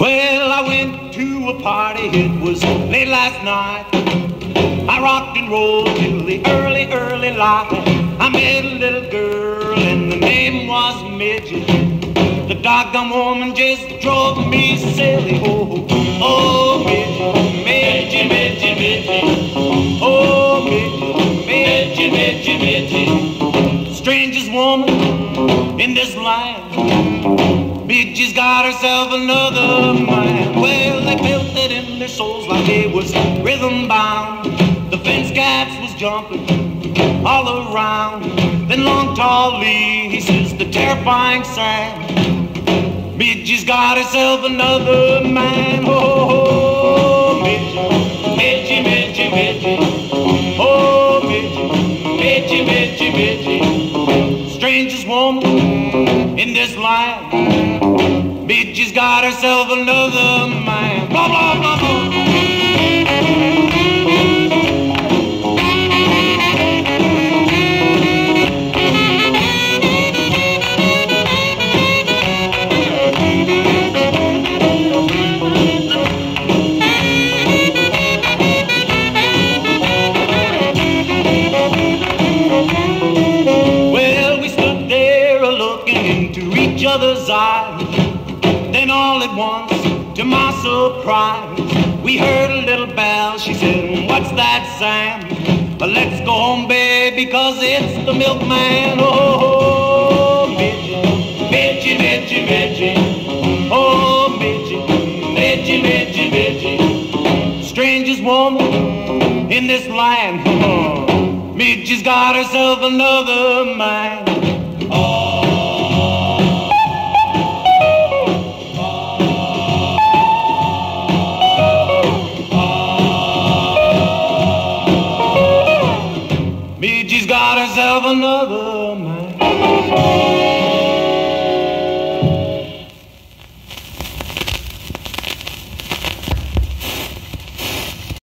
Well, I went to a party, it was late last night. I rocked and rolled till the early, early light. I met a little girl and the name was Midgie. The doggone woman just drove me silly. Oh, oh, Midgie, Midgie, Midgie, Midgie. Oh, Midgie, Midgie, Midgie, Midgie. Strangest woman in this land. Midgie's got herself another man. Well, they felt it in their souls like they was rhythm bound. The fence cats was jumping all around. Then Long Tall Lee, he says the terrifying sound. Midgie's got herself another man. Oh, Midgie, Midgie, Midgie. Oh, Midgie, Midgie, Midgie. Strangest woman in this land. Midgie's got herself another man. Blah, blah, blah, blah. Each other's eyes. Then all at once, to my surprise, we heard a little bell. She said, what's that, Sam? But let's go home, babe, because it's the milkman. Oh, Midgie, Midgie, Midgie, Midgie. Oh, Midgie, Midgie, Midgie, Midgie. Strangest woman in this land. Midgie's got herself another man. Midgie's got herself another man.